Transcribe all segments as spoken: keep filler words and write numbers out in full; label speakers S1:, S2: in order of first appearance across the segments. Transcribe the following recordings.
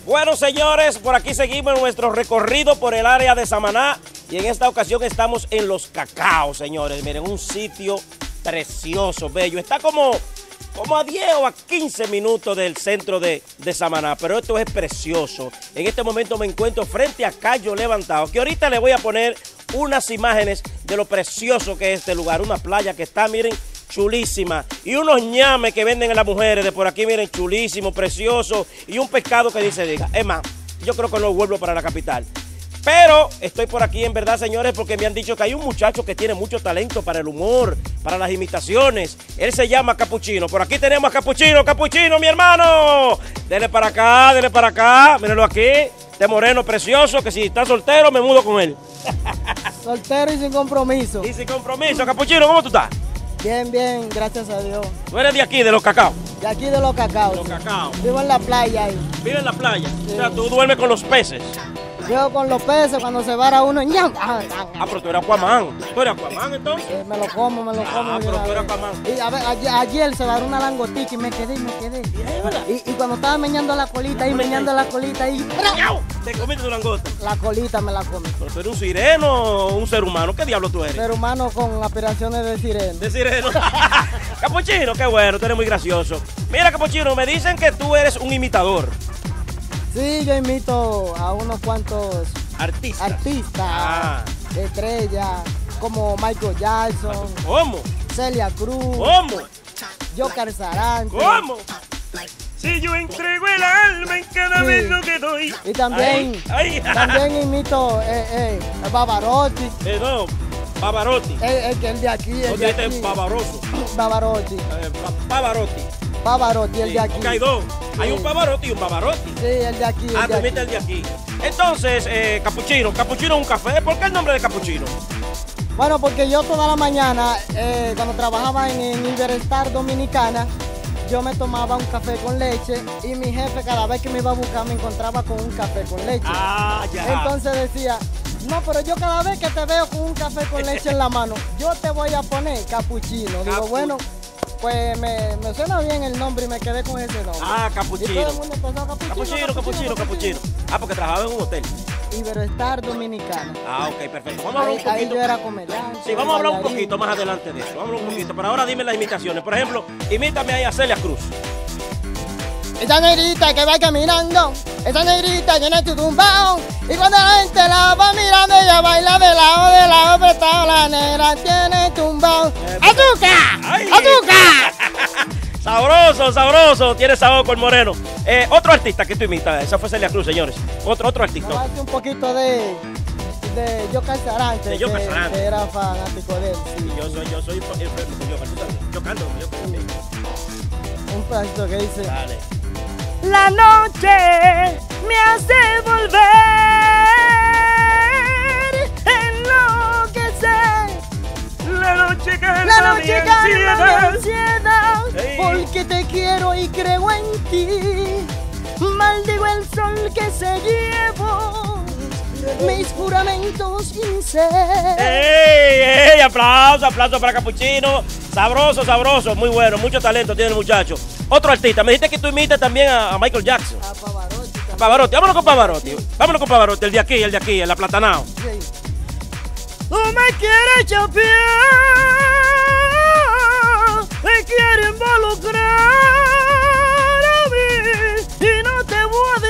S1: Bueno, señores, por aquí seguimos en nuestro recorrido por el área de Samaná y en esta ocasión estamos en Los Cacaos, señores. Miren, un sitio precioso, bello. Está como, como a diez o a quince minutos del centro de, de Samaná, pero esto es precioso. En este momento me encuentro frente a Cayo Levantado, que ahorita le voy a poner unas imágenes de lo precioso que es este lugar. Una playa que está, miren, chulísima. Y unos ñames que venden a las mujeres de por aquí, miren, chulísimo, precioso. Y un pescado que dice, diga, es más, yo creo que no vuelvo para la capital. Pero estoy por aquí en verdad, señores, porque me han dicho que hay un muchacho que tiene mucho talento para el humor, para las imitaciones. Él se llama Capuchino. Por aquí tenemos a Capuchino. Capuchino, mi hermano. Dele para acá, dele para acá. Mírenlo aquí. Este moreno precioso que si está soltero me mudo con él.
S2: Soltero y sin compromiso.
S1: Y sin compromiso. Capuchino, ¿cómo tú estás?
S2: Bien, bien, gracias a Dios.
S1: ¿Tú eres de aquí, de Los Cacaos?
S2: De aquí de Los Cacaos.
S1: Los Cacaos.
S2: Vivo en la playa ahí.
S1: ¿Vive en la playa?
S2: Sí.
S1: O sea, tú duermes con los peces.
S2: Vivo con los peces cuando se vara uno. ¡Ñam! Ah,
S1: Ah, pero tú eres Aquaman. ¿Tú eres Aquaman entonces?
S2: eh, me lo como, me lo como.
S1: Ah,
S2: de
S1: pero
S2: una
S1: tú eres
S2: vez.
S1: Aquaman.
S2: Y a ver, ayer, ayer se varó una langotica y me quedé, me quedé. Y, y cuando estaba meñando la colita y meñando la colita y
S1: ¡Yau! ¿Te comiste tu langosta?
S2: la colita me la comí.
S1: ¿Pero tú eres un sireno o un ser humano? ¿Qué diablo tú eres?
S2: Ser humano con aspiraciones de sirena.
S1: De sireno. Capuchino, qué bueno, tú eres muy gracioso. Mira, Capuchino, me dicen que tú eres un imitador.
S2: Sí, yo imito a unos cuantos
S1: Artista.
S2: artistas,
S1: Ah.
S2: estrellas, como Michael Jackson,
S1: ¿Cómo?
S2: Celia Cruz,
S1: ¿Cómo?
S2: Joker Sarante.
S1: ¿Cómo? Si yo entrego el alma en cada
S2: Sí.
S1: beso que doy.
S2: Y también,
S1: Ay, ay.
S2: también imito eh, eh, a Bavarotti,
S1: Eh, no, Pavarotti.
S2: el, el que el de aquí, el
S1: No
S2: de
S1: dijiste
S2: aquí.
S1: Pavaroso.
S2: Bavarotti,
S1: Eh, Pa- Pavarotti.
S2: Bavarotti, el
S1: Sí,
S2: de aquí.
S1: porque hay dos. Hay
S2: Sí.
S1: un Pavarotti y un Pavarotti.
S2: Sí, el de aquí, el
S1: Ah,
S2: de
S1: tú
S2: aquí.
S1: viste el de aquí. Entonces, eh, Capuchino, Capuchino es un café. ¿Por qué el nombre de Capuchino?
S2: Bueno, porque yo toda la mañana, eh, cuando trabajaba en, en Iberestar Dominicana, yo me tomaba un café con leche y mi jefe cada vez que me iba a buscar me encontraba con un café con leche.
S1: Ah, ya.
S2: Entonces decía, no, pero yo cada vez que te veo con un café con leche en la mano, yo te voy a poner capuchino. Digo,
S1: Capu-
S2: bueno, pues me, me suena bien el nombre y me quedé con ese nombre.
S1: Ah,
S2: Y todo
S1: Capuchino.
S2: el mundo empezó, capuchino,
S1: Capuchino, capuchino, capuchino. Ah, porque trabajaba en un hotel.
S2: Iberestar Dominicana.
S1: Ah, ok, perfecto. Vamos a hablar
S2: Ahí,
S1: un
S2: ahí
S1: poquito.
S2: yo era comediante.
S1: Sí, vamos a hablar un
S2: bailarín.
S1: poquito más adelante de eso. Vamos a hablar un poquito. Pero ahora dime las imitaciones. Por ejemplo, imítame ahí a Celia Cruz.
S2: Esa negrita que va caminando, esa negrita tiene tu tumbao. Y cuando la gente la va mirando, ella baila de lado, de lado, apretado. La negra tiene tumbao. ¡Azúcar!
S1: ¡Ay!
S2: ¡Azúcar!
S1: Sabroso, sabroso. Tiene sabor con moreno. Eh, otro artista que tú imitas. Esa fue Celia Cruz, señores. Otro, otro
S2: Me
S1: artista.
S2: hace un poquito de, de Joker Sarante,
S1: De Joker
S2: que,
S1: Sarante.
S2: que era fanático de él. Sí.
S1: Yo soy, yo soy enfermo con Joker, tú sabes. Yo canto con Joker también.
S2: Un pedacito que dice:
S1: Dale.
S2: la noche me hace volver, enloquecer.
S1: La noche calma
S2: La noche
S1: mi
S2: calma mi
S1: ansiedad.
S2: ansiedad,
S1: Ey.
S2: porque te quiero y creo en ti. Maldigo el sol que se llevó mis juramentos y mi ser.
S1: ¡Ey, ey! Aplauso, aplauso para Capuchino. Sabroso, sabroso. Muy bueno, mucho talento tiene el muchacho. Otro artista. Me dijiste que tú imitas también a, a Michael Jackson.
S2: A Pavarotti también.
S1: Pavarotti, vámonos con Pavarotti. Vámonos con Pavarotti, el de aquí, el de aquí, el aplatanado.
S2: Sí. Tú me quieres chapear, me quieres involucrar a mí y no te voy a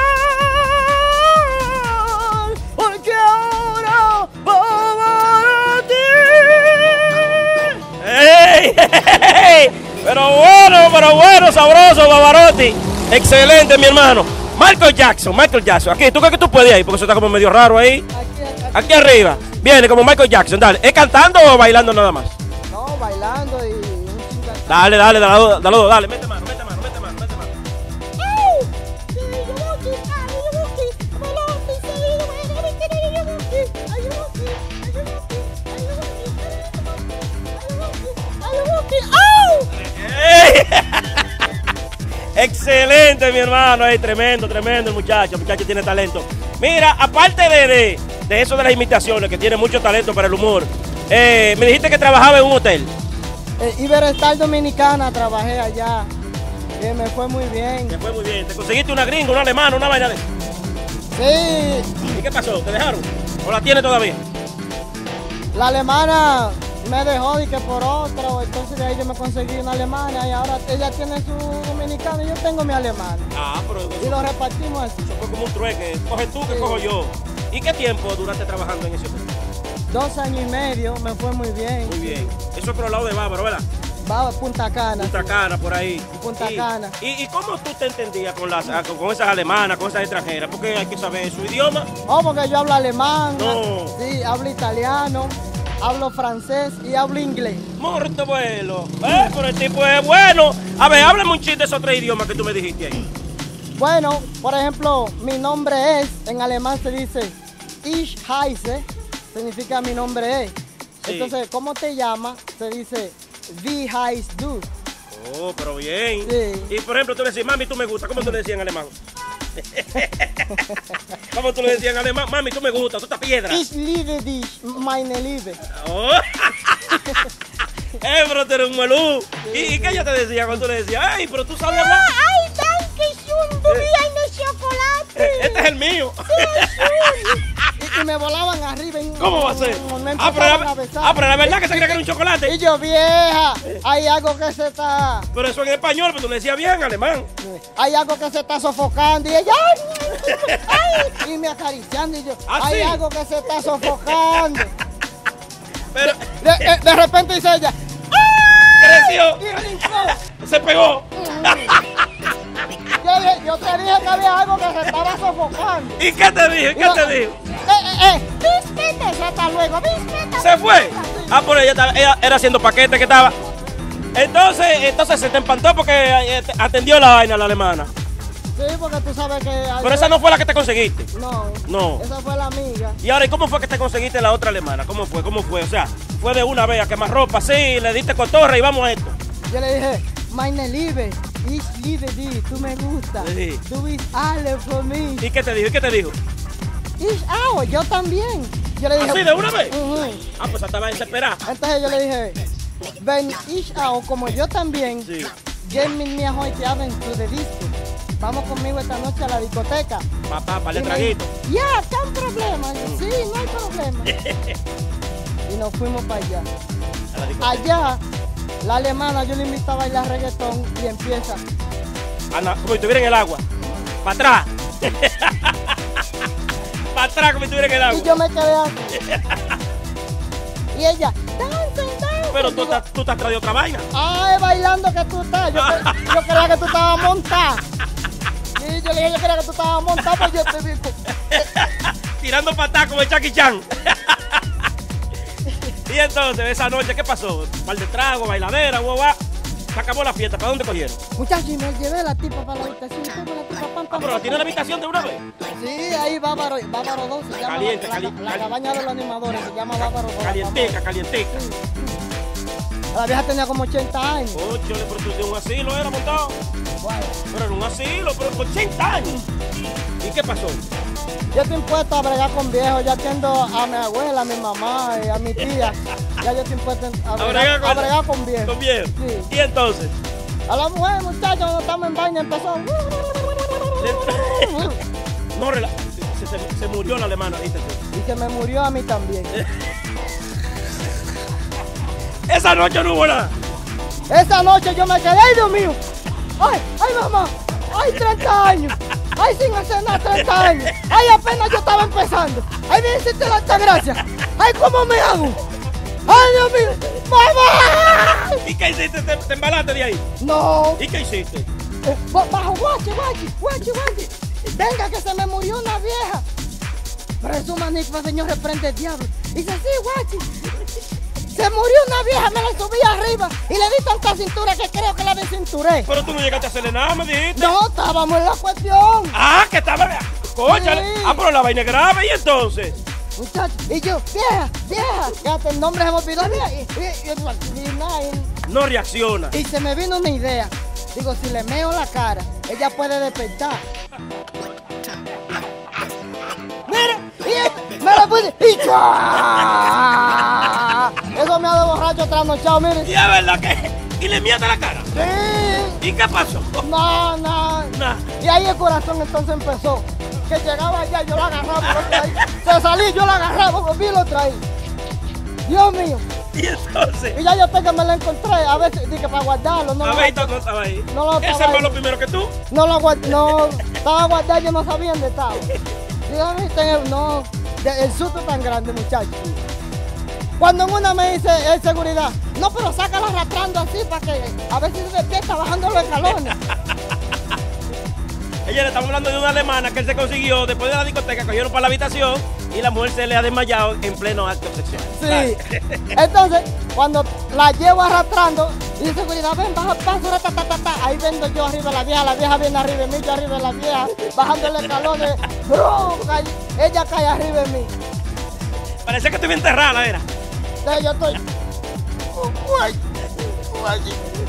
S2: dejar, porque ahora Pavarotti.
S1: ¡Ey! ¡Ey! Pero bueno, pero bueno, sabroso, Pavarotti. Excelente, mi hermano. Michael Jackson, Michael Jackson. Aquí, ¿tú crees que tú puedes ahí? Porque eso está como medio raro ahí.
S2: Aquí, aquí,
S1: Aquí arriba. Viene como Michael Jackson, dale. ¿Es cantando o bailando nada más?
S2: no, bailando y un chinga.
S1: Dale, dale, dale, dale, dale, dale. Mete mano, mete mano, mete mano, mete mano. ¡Ey! Excelente, mi hermano. Ey, tremendo, tremendo el muchacho. El muchacho tiene talento. Mira, aparte de, de, de eso de las imitaciones, que tiene mucho talento para el humor, eh, me dijiste que trabajaba en un hotel.
S2: Eh, Iberestar Dominicana, trabajé allá. Y me fue muy bien.
S1: Te fue muy bien. ¿Te conseguiste una gringa, una alemana, una vaina de...?
S2: Sí.
S1: ¿Y qué pasó? ¿Te dejaron? ¿O la tiene todavía?
S2: La alemana me dejó y que por otro, entonces de ahí yo me conseguí una alemana y ahora ella tiene su dominicana y yo tengo mi alemana.
S1: Ah, pero...
S2: Y lo repartimos así.
S1: Eso fue como un trueque. Coge tú, que
S2: Sí.
S1: cojo yo. ¿Y qué tiempo duraste trabajando en ese hotel?
S2: Dos años y medio, me fue muy bien.
S1: Muy bien. Eso es por el lado de Bávaro, ¿verdad?
S2: Va a Punta Cana.
S1: Punta Cana, por ahí.
S2: Punta
S1: y,
S2: Cana.
S1: Y, ¿Y cómo tú te entendías con, las, con, con esas alemanas, con esas extranjeras? Porque hay que saber su idioma.
S2: Oh, porque yo hablo alemán.
S1: No.
S2: Sí, hablo italiano, hablo francés y hablo inglés.
S1: Morto vuelo. ¿Eh? Pero el tipo es bueno. A ver, háblame un chiste de esos tres idiomas que tú me dijiste ahí.
S2: Bueno, por ejemplo, mi nombre es, en alemán se dice Ich heiße, significa mi nombre es.
S1: Sí.
S2: Entonces, ¿cómo te llamas? Se dice Wie heißt du?
S1: Oh, pero bien.
S2: Sí.
S1: Y por ejemplo, tú le decías, mami, tú me gusta. ¿Cómo tú le decías en alemán? ¿Cómo tú le decías en alemán? Mami, tú me gusta, tú estás piedra.
S2: Ich liebe dich, meine Liebe.
S1: Oh. Eh, pero tú eres un malú. ¿Y, ¿Y qué ella te decía cuando tú le decías? Ay, pero tú sabes hablar.
S2: Ay, danke schön, du wie eine chocolate.
S1: Eh, Este es el mío.
S2: Y, y me volaban arriba. Y,
S1: ¿Cómo va a ser?
S2: Me
S1: Ah, pero
S2: empezaban
S1: la,
S2: a besar.
S1: ah, pero la verdad que se creía que era un chocolate.
S2: Y yo, vieja, hay algo que se está...
S1: Pero eso en español, pero tú le decías bien en alemán.
S2: Hay algo que se está sofocando. Y ella, ay, ay, y me acariciando. Y yo,
S1: ¿Ah,
S2: hay
S1: sí?
S2: algo que se está sofocando.
S1: Pero
S2: De, de- de repente dice ella,
S1: creció,
S2: y brincó.
S1: se pegó.
S2: Yo, dije, yo te dije que había algo que se estaba sofocando.
S1: ¿Y qué te dijo? ¿Y qué
S2: No.
S1: te dijo?
S2: Eh, eh, eh, víspete, hasta luego, víspete.
S1: ¿Se fue? Ah, pero ella, estaba- ella era haciendo paquete que estaba. Entonces, entonces se te empantó porque eh, te atendió la vaina la alemana.
S2: Sí, porque tú sabes que... ayer-
S1: Pero esa no fue la que te conseguiste.
S2: No,
S1: No.
S2: esa fue la amiga.
S1: Y ahora, ¿y cómo fue que te conseguiste la otra alemana? ¿Cómo fue? ¿Cómo fue? O sea, fue de una vez a quemar ropa, sí, le diste cotorra y vamos a esto.
S2: Yo le dije, meine Liebe, ich liebe dich, tú me gusta.
S1: Sí.
S2: Du bist alles für mich.
S1: ¿Y qué te dijo? ¿Y qué te dijo?
S2: Ich auch, yo también. Yo le dije,
S1: ¿Así de una vez?
S2: Ujú.
S1: Ah, pues estaba desesperada.
S2: Entonces yo le dije, wenn ich auch, como yo también,
S1: Sí.
S2: gehen mit mir heute Abend zu der Disco. Vamos conmigo esta noche a la discoteca.
S1: Papá, para
S2: Y
S1: el
S2: me
S1: traguito.
S2: dijo, ya, ¿qué problema? Y yo, sí, no hay problema. Y nos fuimos para allá.
S1: A la discoteca.
S2: Allá, la alemana, yo le invito a bailar reggaetón y empieza.
S1: Ana, como si estuviera en el agua. Para atrás. Para atrás, como si estuviera en el
S2: Y
S1: agua.
S2: yo me quedé así. Y ella, dancen, dancen.
S1: Pero tú,
S2: Digo,
S1: estás- tú te has traído otra vaina.
S2: ay, bailando que tú estás. Yo, cre- yo creía que tú estabas montada. Y yo le dije, yo creía que tú estabas montada, pues yo te dije.
S1: Tirando patas como el Jackie Chan. Y entonces, esa noche, ¿qué pasó? Par de trago, bailadera, guau, guau. Se acabó la fiesta. ¿Para dónde cogieron?
S2: Muchachos, y me llevé la tipa para la habitación. y tuve la tipa, pam,
S1: Ah,
S2: pam,
S1: pero la
S2: pam,
S1: tiene en la
S2: pam.
S1: habitación de una vez.
S2: Sí, ahí Bávaro, Bávaro dos se llama.
S1: Caliente,
S2: la,
S1: caliente,
S2: la, la
S1: caliente.
S2: cabaña de los animadores se llama Bávaro dos.
S1: Calienteca, calienteca.
S2: La vieja tenía como ochenta años.
S1: Ocho, le producía un asilo, era montado.
S2: Bueno,
S1: Pero era un asilo, pero con ochenta años. ¿Y qué pasó?
S2: yo estoy impuesto a bregar con viejos. Ya atiendo a mi abuela, a mi mamá y a mi tía. Ya yo estoy impuesto a bregar,
S1: bregar con-
S2: a bregar con viejos.
S1: Con bien.
S2: Sí.
S1: Y entonces,
S2: A la mujer, muchachos, cuando estamos en vaina empezó.
S1: no, rela- se, se- se murió la alemana, ¿viste?
S2: Y que me murió a mí también.
S1: Esa noche no hubo nada.
S2: Esa noche yo me quedé, ay Dios mío. Ay, ay mamá. Ay, treinta años. Ay, sin hacer nada, treinta años. Ay, apenas yo estaba empezando. Ay, me hiciste la gracia. Ay, ¿cómo me hago? Ay, Dios mío. ¡Mamá!
S1: ¿Y qué hiciste? ¿Te, te embalaste de ahí?
S2: No.
S1: ¿Y qué hiciste?
S2: Eh, ba- Bajo, guache, guache, guache, guache. Venga, que se me murió una vieja. Presuma, Nick, señor, reprende el diablo. Dice, sí, guache. Se murió una vieja, me la subí arriba y le di tanta cintura que creo que la descinturé.
S1: Pero tú no llegaste a hacerle nada, me dijiste.
S2: No, estábamos en la cuestión.
S1: Ah, que estaba. Cóchale.
S2: Sí.
S1: Ah, pero la vaina es grave, ¿y entonces?
S2: Muchacho, y yo, vieja, vieja, fíjate, el nombre se me olvidó, vieja, y, y, y- y nada, y-
S1: No reacciona.
S2: y se me vino una idea. Digo, si le meo la cara, ella puede despertar. Mira, y me la puse, y ¡chua! Eso me ha de borracho trasnochado, mire.
S1: Y es verdad que ¿Y le miaste la cara?
S2: Sí.
S1: ¿Y qué pasó?
S2: No, no.
S1: Nah.
S2: Y ahí el corazón entonces empezó. Que llegaba allá, yo la agarraba y lo traía. Se salía, yo la agarraba, volví y lo traía. Dios mío.
S1: Y entonces.
S2: Y ya yo hasta que me la encontré, a veces dije para guardarlo. No
S1: A
S2: lo,
S1: ver, no estaba ahí.
S2: no lo
S1: Ese
S2: estaba
S1: fue
S2: ahí.
S1: lo primero que tú.
S2: No lo guardé, no, estaba guardado, yo no sabía dónde estaba. Dígame, tengo- no, de- el susto tan grande, muchacho. Cuando en una me dice el seguridad, no, pero sácala arrastrando así para que a ver si se despierta bajando los escalones.
S1: Ella le estamos hablando de una alemana que él se consiguió después de la discoteca, cogieron para la habitación y la mujer se le ha desmayado en pleno acto sexual.
S2: Sí. Entonces, cuando la llevo arrastrando, dice seguridad, ven, baja paso, ta, ta, ta, ta. Ahí vengo yo arriba de la vieja, la vieja viene arriba de mí, yo arriba de la vieja, bajando los escalones, brum, cae- ella cae arriba de mí.
S1: Parece que estoy bien enterrada, era.
S2: Entonces yo estoy. Ay, ay,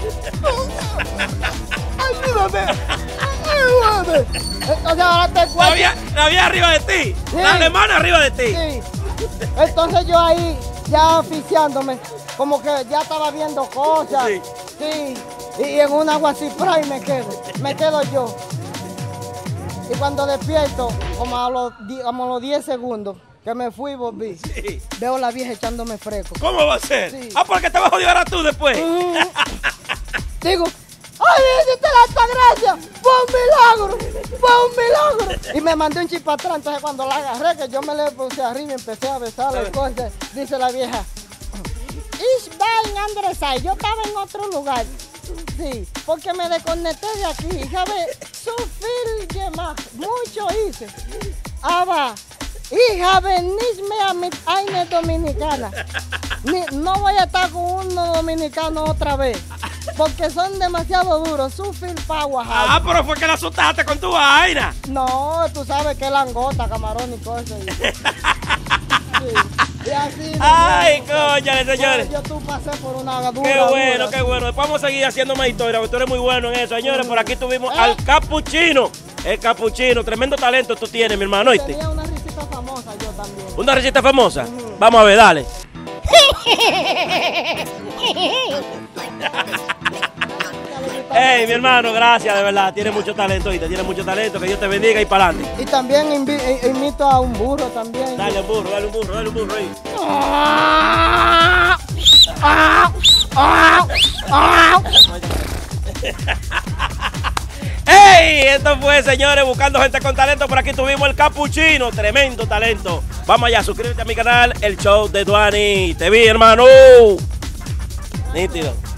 S2: ayúdame, ayúdame. Entonces ahora te
S1: La
S2: cuento.
S1: vieja, la vieja arriba de ti.
S2: Sí.
S1: La alemana arriba de ti.
S2: Sí. Entonces yo ahí ya oficiándome, como que ya estaba viendo cosas.
S1: Sí.
S2: Sí. Y en un agua así, y me quedo, me quedo yo. Y cuando despierto, como a los, di- como a los diez segundos, que me fui y volví,
S1: Sí.
S2: veo a la vieja echándome fresco.
S1: ¿Cómo va a ser?
S2: Sí.
S1: Ah, porque te vas a jodido ahora tú después.
S2: Mm. Digo, ¡ay, hiciste la alta gracia! ¡Fue un milagro! ¡Fue un milagro! Y me mandé un chip para atrás. Entonces, cuando la agarré, que yo me le puse arriba y empecé a besarla y cosas, dice la vieja, Ich war in andere Seite. Yo estaba en otro lugar. Sí, porque me desconecté de aquí. Ich habe so viel gemacht. Mucho hice. Aber ich habe nicht mehr mit einer Dominicana. Ni- no voy a estar con uno dominicano otra vez. Porque son demasiado duros. Su feel power.
S1: Ah, pero fue que la asustaste con tu vaina.
S2: No, tú sabes que es langota, camarón y cosas. Sí. Y así.
S1: Ay,
S2: no,
S1: cóñale, señores.
S2: Yo tú pasé por una dura.
S1: Qué bueno,
S2: dura.
S1: qué bueno. Después vamos a seguir haciendo más historias, porque tú eres muy bueno en eso, señores. Por aquí tuvimos
S2: ¿Eh?
S1: al Capuchino. El Capuchino, tremendo talento tú tienes, mi hermano, ¿oíste?
S2: Tenía una risita famosa yo también.
S1: Una receta famosa. Vamos a ver, dale. Hey, mi hermano, gracias, de verdad. Tienes mucho talento, ¿oíste? Tienes mucho talento. Que Dios te bendiga y para adelante.
S2: Y también invi- eh, imito a un burro también.
S1: Dale un burro, dale un burro, dale un burro ahí. ¡Hey! Esto fue, señores, buscando gente con talento. Por aquí tuvimos el Capuchino, tremendo talento. Vamos allá, suscríbete a mi canal, el show de Duani. Te vi, hermano. Nítido.